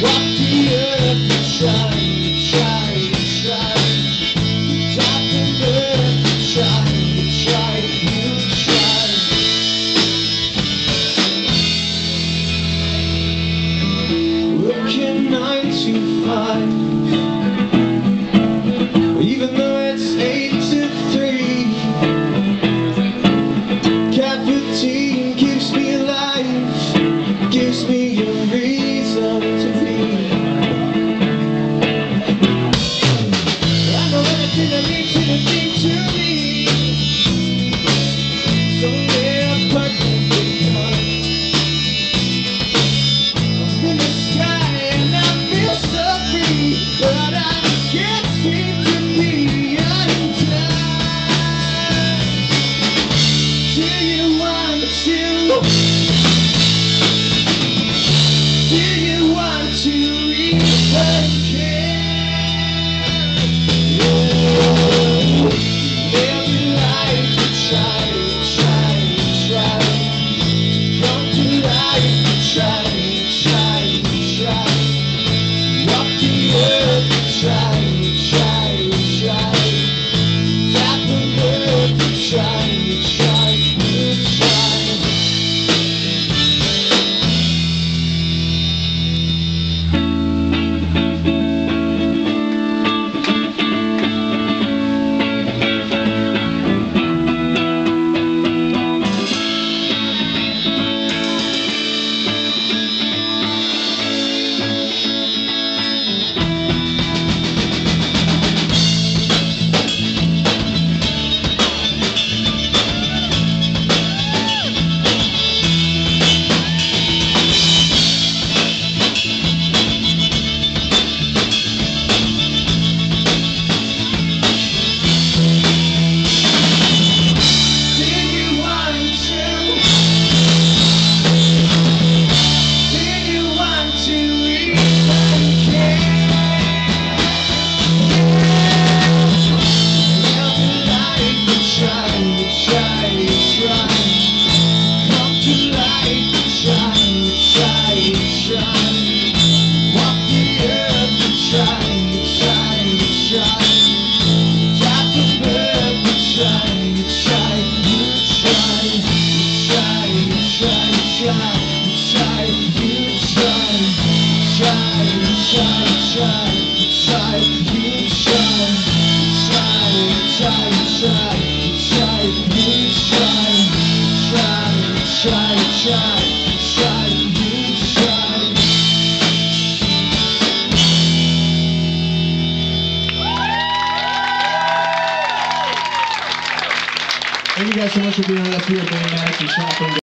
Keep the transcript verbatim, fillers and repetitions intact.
Even though it's eight to three, caffeine keeps me alive, gives me a reason to be. I know everything I need to think to me, so they're perfectly done. I'm in the sky and I feel so free, but I can't seem to be undone. Do you want to? Do you want to even care? Oh, every life we try, try, try to come to life. Try, try, try. Walk the earth, try, try, try. Tap the earth, try, try, try. Thank you guys so much for being with us here at Bain Mattox and Shot.